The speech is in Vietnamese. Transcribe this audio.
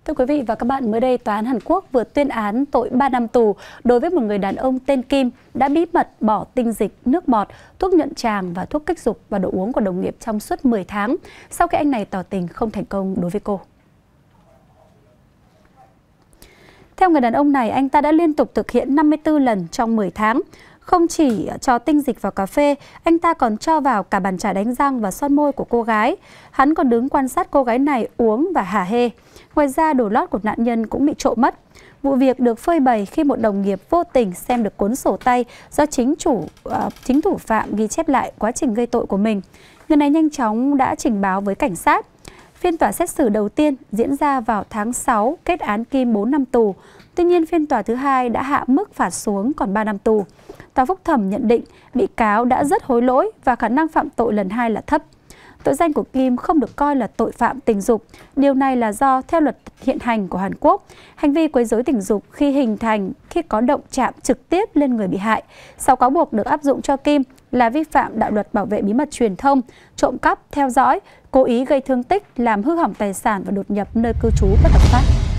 Thưa quý vị và các bạn, mới đây Tòa án Hàn Quốc vừa tuyên án tội 3 năm tù đối với một người đàn ông tên Kim đã bí mật bỏ tinh dịch, nước bọt, thuốc nhuận tràng và thuốc kích dục vào đồ uống của đồng nghiệp trong suốt 10 tháng sau khi anh này tỏ tình không thành công đối với cô. Theo người đàn ông này, anh ta đã liên tục thực hiện 54 lần trong 10 tháng. Không chỉ cho tinh dịch vào cà phê, anh ta còn cho vào cả bàn chải đánh răng và son môi của cô gái. Hắn còn đứng quan sát cô gái này uống và hả hê. Ngoài ra, đồ lót của nạn nhân cũng bị trộm mất. Vụ việc được phơi bày khi một đồng nghiệp vô tình xem được cuốn sổ tay do chính thủ phạm ghi chép lại quá trình gây tội của mình. Người này nhanh chóng đã trình báo với cảnh sát. Phiên tòa xét xử đầu tiên diễn ra vào tháng 6, kết án Kim 4 năm tù. Tuy nhiên, phiên tòa thứ hai đã hạ mức phạt xuống còn 3 năm tù. Tòa phúc thẩm nhận định bị cáo đã rất hối lỗi và khả năng phạm tội lần hai là thấp. Tội danh của Kim không được coi là tội phạm tình dục. Điều này là do theo luật hiện hành của Hàn Quốc, hành vi quấy rối tình dục khi có động chạm trực tiếp lên người bị hại. Sau cáo buộc được áp dụng cho Kim là vi phạm đạo luật bảo vệ bí mật truyền thông, trộm cắp, theo dõi, cố ý gây thương tích, làm hư hỏng tài sản và đột nhập nơi cư trú bất hợp pháp.